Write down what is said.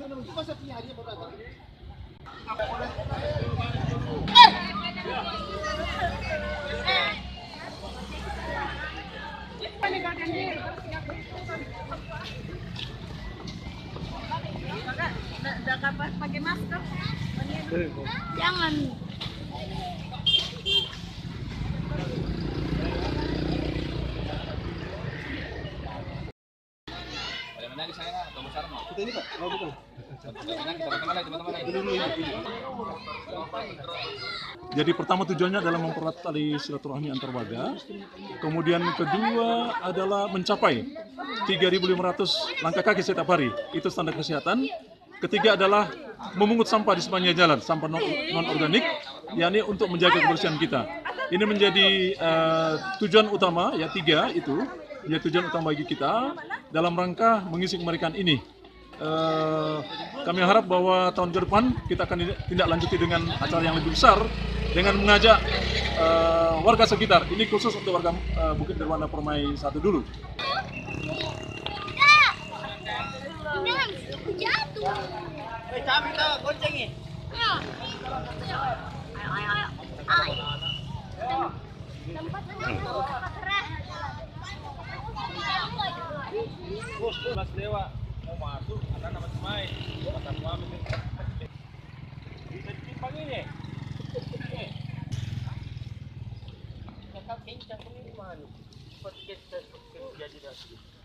Udah kapan pakai masker? Jangan. Mana di sana atau besar mau? Kita ini Pak, oh bukan. Teman-teman. Jadi pertama tujuannya adalah mempererat tali silaturahmi antar warga. Kemudian kedua adalah mencapai 3.500 langkah kaki setiap hari. Itu standar kesehatan. Ketiga adalah memungut sampah di sepanjang jalan, sampah non-organik, yakni untuk menjaga kebersihan kita. Ini menjadi tujuan utama, ya 3 itu. Ya tujuan utama bagi kita dalam rangka mengisi kemerdekaan ini. Kami harap bahwa tahun ke depan kita akan tindak lanjuti dengan acara yang lebih besar dengan mengajak warga sekitar. Ini khusus untuk warga Bukit Nirwana Permai 1 dulu. Jatuh. Kami tuh goncengin. Ayo. Tempat keras. Mas Dewa mau masuk, ada nama Cimai. Mata suami bisa ditimpang ini. Kakak kencang ini mana? Seperti jadi